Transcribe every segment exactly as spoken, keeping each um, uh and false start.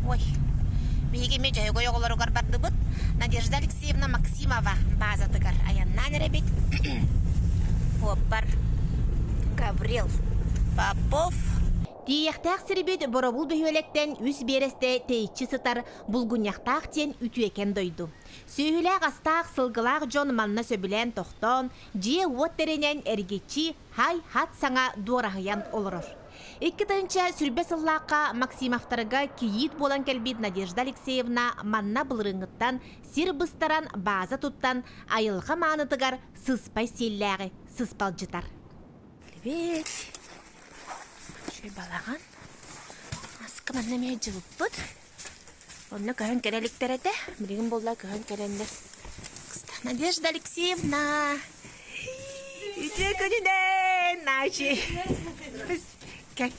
Ой. Биги ме жайго yoğları garbardı bıt. Надежда Алексеевна Максимова базатыгар. Аяннан ребит. Хоппар. Гаврил Попов. Тияқтақ сірбет боробул бөхөлектен үс бересте тейчі сытар булгуньяқтақ тен үтуекен дойду. Сөйләқ астақ сылғылақ жон манна сөбілен тоқтон, жие от теренен әргетчі хай хат саңа дуарағыян олырыр. Икки тынча сүрбе сыллаққа Максимовтарға кейит болан кәлбет Надежда Алексеевна манна бұлырыңыттан, сир бұстаран база туттан, айылға маңытығар сыспай селләғі сыспал жытар. Лебет. Şöyle balağın. Askı bana meye cıvıp bud. Onunla köyün kerelikleri de. Bilgin bolla köyün kerenler. Kısta Nadejda Alексеевна. Üçe köyünden. Naşi. Gel.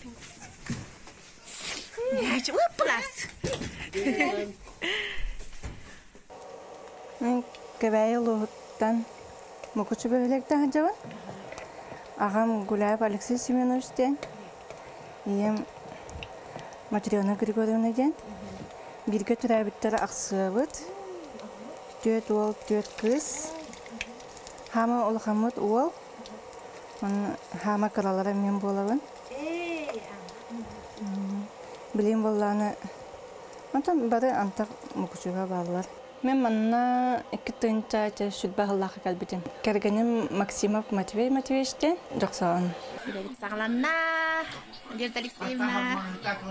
Naşi. Uplas. Ben köbeği oluğuttan. Mukuçu böğülekten acaba. Ağam Gulayev Alexey Semyonovич'ten. Ем Матрёна Григорьевнадан бирге турабыттар аксыбыт. Төт ол төт кыз. Хама ол хамыт ол. Мен хама кыралара мен болабын. Билем болланы. Антан бары антак мукучуга баллар. Мен манна iki тынча чөшүт багыллага калбитим. Кергеним Максимов Матвей Матвеевичтен жоксон. Билет сагланна. Надежда Алексеевна.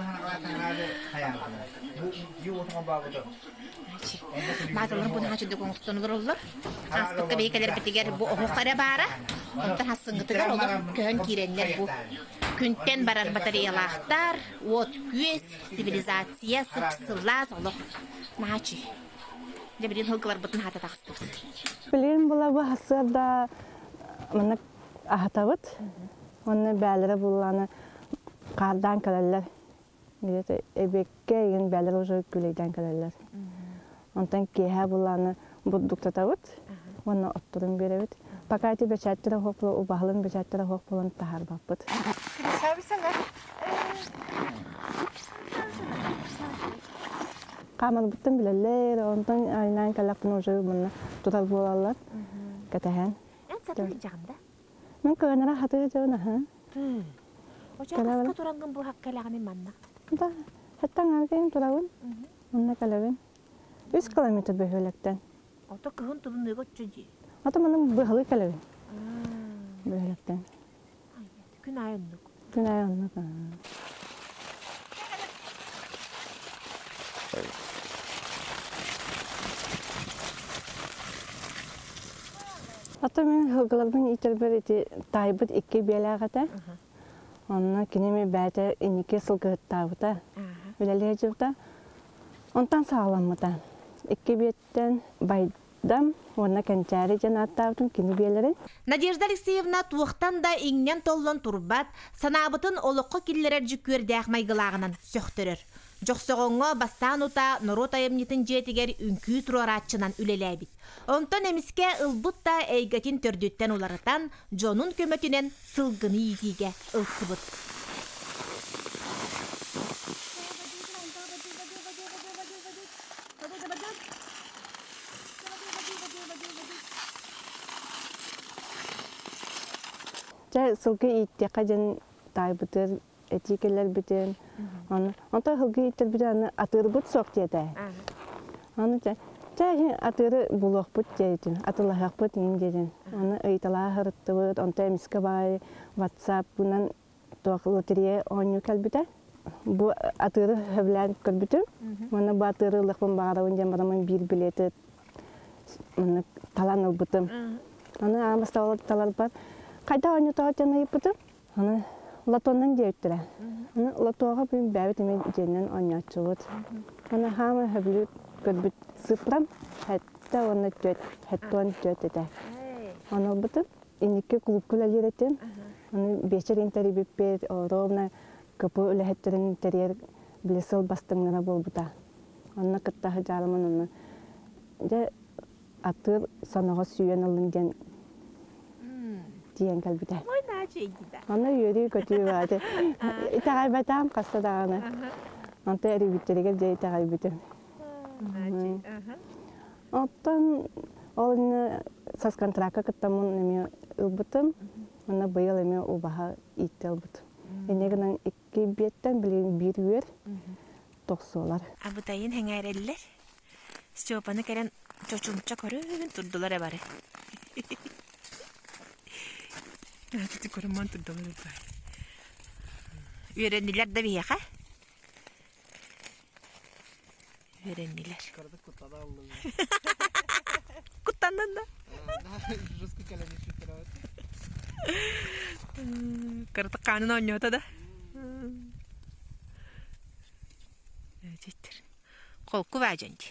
Bazıları bunu haçı dökün tutunur olur. Aspıkta beykeler bitiger bu oğuklara bara. Ondan hasıngıtıgar olur. Köyün kirenler bu. Күнттен барар батареялақтар, от күес, цивилизация, сыпсыллаз olur. Нахачы. Дебірен хылғылар бұтын хата тақсты. Білген бұла бұл хасырда мұны ағатабыт. Оны бәлірі бұланы қардан кәлелер. Эбекке еген бәлірі ұжы күлейден кәлелер. Онтан кейе бұланы бұддықтатабыт. Оны оттырын беребіт. Pakati beçattara hoklu, o bahlın beçattara hoklu'nun tahar bakbıt. Şabisana. Kamal bıttım bileler, ondan aynen kalakpın ocağı bunlar tutal boğalar. Katahan. En satın diyeceğimde? Ben könara hatı cevna ha. Ocağı kıska turangın bu hakkalağını manna. Da, hatta ngavken turavun. Onna kalavın. Üç kilometre behölekten. Ota kıhın tubun ne götçücü? Ata benim bahalı kalavın. Behölekten. Gün ayınlık. Gün ayınlık. Ata men hılgılardan iter iti taybıt iki belagata. Onna kinemi bäte inike sılgıttavıta. Bilalejivta. Ondan sağlamıta. İki betten baydam. Ona kençari janattavdın kini belerin. Надежда Алексеевна туğtan da iňen tollon turbat, sanabıtın oluqqa killerer jükürdäk maygılağынан söktürür. Joksogoňa bastan uta norot ayamnitin jetiger ünkü turaratçınan üleläbit. Ondan emiske ılbıt da eýgetin tördütten ularatan jonun kömötünen sılgıny ýitige ılsybyt. Ja sılgı ýitdiňe jen taýbytyr, etikeler biten. Onu, onta hılgı ýitdir bir any atyrbyt sok diýdi. Onu ja, ja atyrı bulokput diýdi. Atylahakput diýdi. Onu ýytala hırtdybyt, onta emiske bay WhatsApp bundan loteriýe oýnýar kelbide. Bu atyrı hewlän kelbitim. Mana bu atyrylykyn bagarawyň jamarymyň bir bileti. Mana talanylbytym. Onu amasta talar bar. Kayda onu tahtına yapıdım. Onu latondan diyettire. Onu latoğa bir bebet emin cennen oynatçıvut. Onu hama havlu körbüt sıfram. Hatta onu dört, hatta onu dört eder. Onu butum. İnike kulüpküler yeretim. Onu beşer interi bipper, oğrumna kapı öyle hetterin interiyer bilesel bastımlara bol buta. Onu kıtta hıcarımın onu. De atır sanağa süyen alıncan diyen kalbide. Oy naçı gider. Ona yürü kötü vardı. İtagay batam kasta dağına. Anta eribitteriger jey tagaybıtım. Оттан ол эми саскантракка кыттамын эми ылбытым. Мына быйыл эми убаха иттелбыт. Энегенен икки беттен билен бир үер токсолар. Абытайын хеңәреллер. Степаны керен чочумча көрүн турдулар бары. Аты көрүмөн турдулар бары. Үйренилер да бияка. Үйренилер. Kutandan da. Жестко колени шутировать. Кыртык канын ойнota da. Жетtir. Колку бажанди.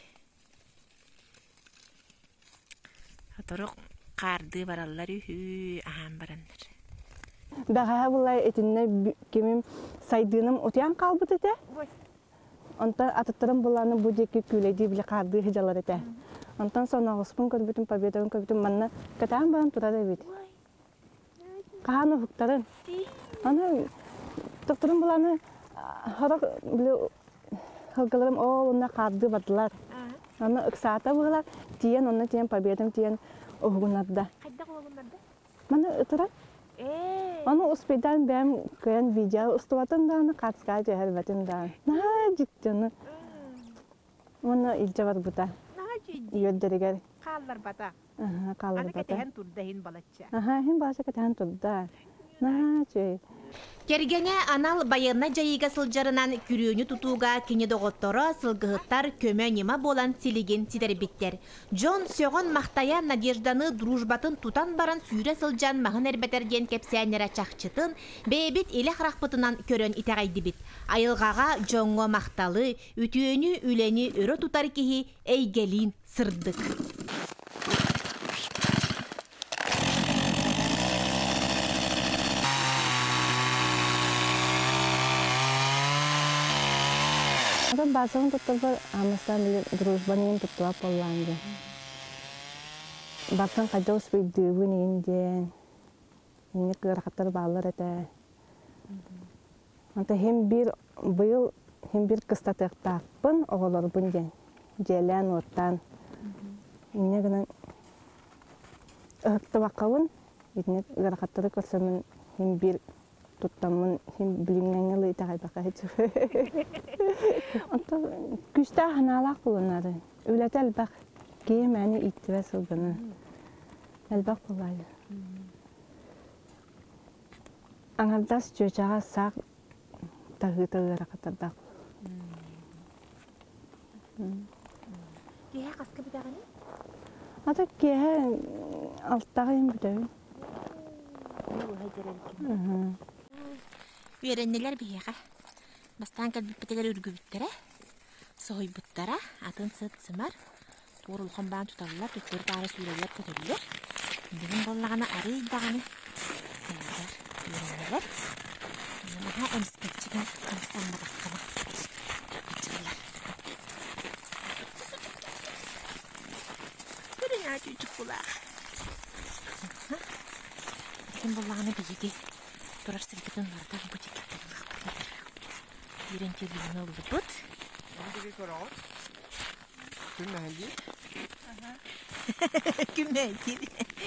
Аторук карды бараллар үһү ахам барандар. Бага булай этинне кимим сайдыным утян калбыт эте. Онтан атыттырым буланы бу деки күледи биле карды хыжалар эте. Онтан сона оспун көрбүтүм победон көрбүтүм манна катан бан турада бит. Каханы хуктарын. Аны доктурум буланы харак биле хылгаларым о онна карды бадылар. Аны ыксата булар тиен онна тиен победом тиен огунарда. Кайда кологунарда? Мана ытыра. Э. Аны успедан бем көен видео устуватын да аны катска жехербетин да. На життены. Мана илжават бута. Йоддеригер. Қаллар бата. Аха, қаллар Аны бата. кетен турда хин балача. Аха, хин баша кетен турда. На чөй. Кергене анал байына жайыга сылжарынан күрүүнү тутууга кини доготторо сылгыһыттар көмө нема болан силиген тидербиттер. Джон сөгөн мактая Надежданы дружбатын тутан баран сүйрө сылжан махын эрбетерген кепсәннәре чакчытын бебит эле харакпытынан көрөн итагайды бит. Айылгага жоңго макталы, үтүөнү үлени өрө тутар кихи эйгелин сырдык. Атын басын туттурбар амастан биле дружбанын туттуап болланды. Бартан кайда успейдүүбүн инде. Эне кырахаттар баалар эте. Анта хем бир быйыл хем бир кыстатыктаппын оголорбун ден. Желен оттан. Эне гынан ыхты бакабын. Эне кырахаттары көрсөмүн хем бир туттамын хем билингенге итагай бака хечу. Анта күстә ханалак булынары. Үләтәл бак кемәне иттебә сылгыны. Әлбак булай. Аңардас җөҗага сак тагы-тагы ракатырда. Кеһә каска битаганы? Ата кеһә алтагы им битәү. Үйреннелер бияка. Бастан калбиппетелер үргүбүттөрө, сойбуттара, атын сыт-сымар, турулхан баан туталлар, төттөр тары сүрелер көтөлүлөр. Бүгүн боллагана ары даганы. Үйреннелер. Мына эмскетчиген камсанна баккана. Ачылар. Көрүн ачучук булар. Бүгүн боллагана биги турар сыргытын барда бутикке. Ирен телевизионный улыбут. Hangi koran? Kim hangi? Kim hangi?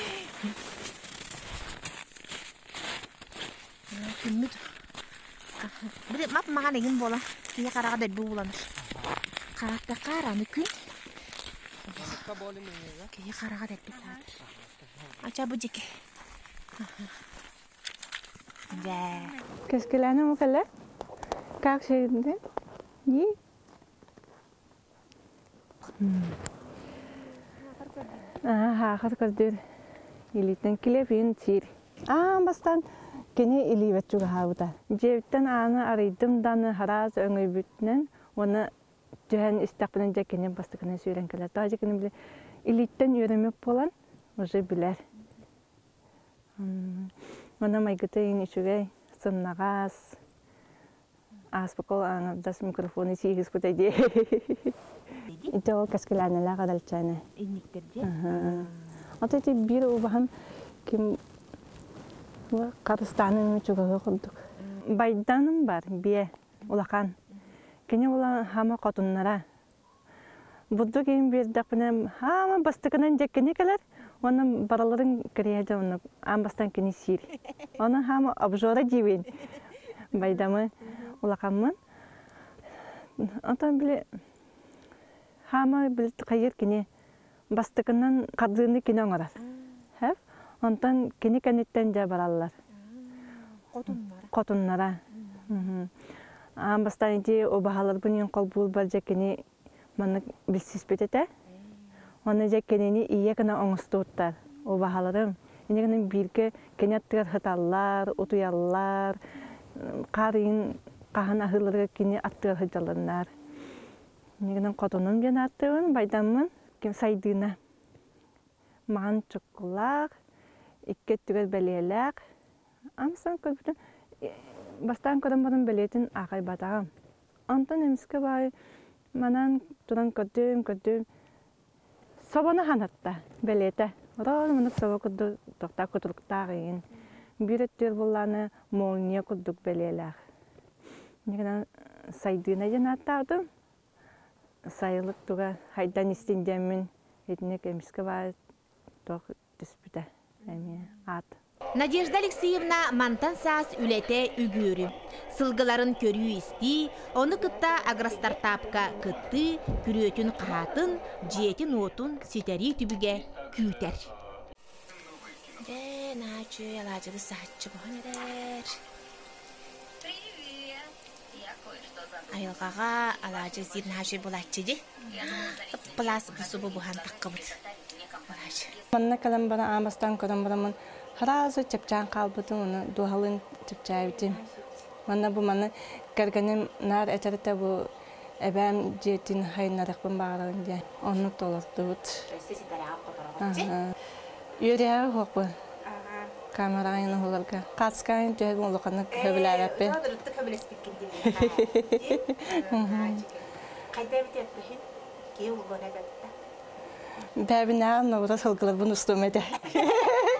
Kim mi? Bir map makan egin bola. Kiye karaga da bu bulanır. Karakta karanı gün. Kabali mi ya? Kiye karaga da bir saat. Aça bu cik. Ya. Köskülene mi kala? Как şeyinde? Ni? Ah, har gördür. İlitten kilefin çir. Ah, bastan gene ilivet juga hauda. Jevten ana araydım danı haraz öngöy bütnen. Ona tühen istakpının jakene bastıkına süren kala. Ta jakene bile ilitten yöremek bolan. Oje biler. Ona maygıtayın içügey. Sınnagas. Аспокол аңдас микрофоны сигиз көтөйди. Итө каскеланела кадалчаны. Инниктерде. Атети бир убахам ким Кыргызстанын чугага кылдык. Байданым бар бие улакан. Kini ulan hama kotunlara. Buddu keyin berdik binem hama bastıkından jekkeni keler. Onun baraların kireyede onu ambastan kini sir. Onun hama abjora jibin. Baydamı ulakamın. Ondan bile hama bil kayır kini bastıkından kadını kini onar. Hep ondan kini kanitten jabarallar. Kotunlara. Kotunlara. Ambastan iti o bahalar bunun kolbul barca kini manık bilsiz betete. Onu jekkeni iyi kana oңustuttar. O bahalarım. Ine birke kenyattır hıtallar, utuyallar. Qarın qahan ahırları kini attır hıcalanlar. Ine kotunum gen attığın baydamın kim saydığına. Mağan çokulak, ikke tüger beleyelek. Amsan köpütün bastan kadın beletin ağay batağım. Ondan emiske bay manan turan kötüm kötüm. Sabana hanatta belete. Oral manık sabah kudu dokta kutuluktağın. Bir ettir bulanı molniye kuduk beleyelek. Neden saydığına janattağdım. Sayılık tuga haydan istincemin etnek emiske bay tok dispüte. Yani at. Надежда Алексеевна мантан саас үлете үгүрү. Сылгыларын көрүү исти, оны кытта агростартапка кытты, күрөтүн каатын, жетин отун ситери түбүге күтер. Де, начу, ялажылы саатчы боханедер. Айылғаға алажы зирін хаши болатчы де. Плас бұсы бұл бұхан таққыбыд. Манна калам бана амастан кодам барамын. Харазы чепчан қалбыдым, оны дуалын чепчайбытым. Манна bu manna kergenim nar eterete bu ebem jetin haynarıqpın bağırın diye. Onu dolardыбыт. Yüreği hoqbu. Kamerayını holarga. Qaskayın tühebin uluqanı höbüləbәppi. Qayda biteppi? Keyi ulgona gatta. Bəbi nəğin növra sılgılar bunu ustum ede.